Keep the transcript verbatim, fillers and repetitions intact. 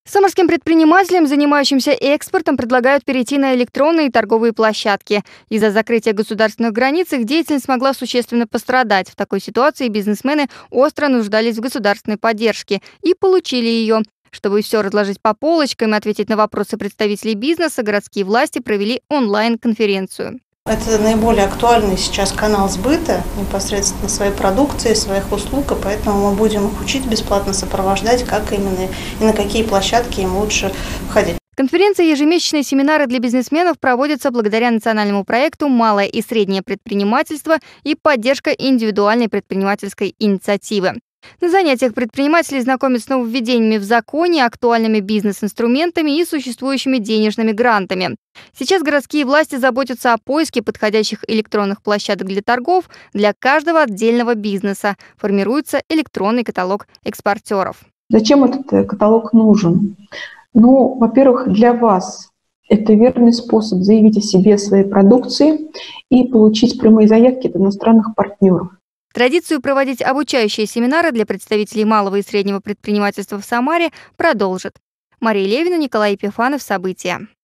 Самарским предпринимателям, занимающимся экспортом, предлагают перейти на электронные торговые площадки. Из-за закрытия государственных границ их деятельность могла существенно пострадать. В такой ситуации бизнесмены остро нуждались в государственной поддержке и получили ее. Чтобы все разложить по полочкам и ответить на вопросы представителей бизнеса, городские власти провели онлайн-конференцию. Это наиболее актуальный сейчас канал сбыта непосредственно своей продукции, своих услуг, и поэтому мы будем их учить бесплатно, сопровождать, как именно и на какие площадки им лучше входить. Конференции и ежемесячные семинары для бизнесменов проводятся благодаря национальному проекту «Малое и среднее предпринимательство» и поддержка индивидуальной предпринимательской инициативы. На занятиях предприниматели знакомятся с нововведениями в законе, актуальными бизнес-инструментами и существующими денежными грантами. Сейчас городские власти заботятся о поиске подходящих электронных площадок для торгов для каждого отдельного бизнеса. Формируется электронный каталог экспортеров. Зачем этот каталог нужен? Ну, во-первых, для вас это верный способ заявить о себе, о своей продукции и получить прямые заявки от иностранных партнеров. Традицию проводить обучающие семинары для представителей малого и среднего предпринимательства в Самаре продолжат. Мария Левина, Николай Епифанов. События.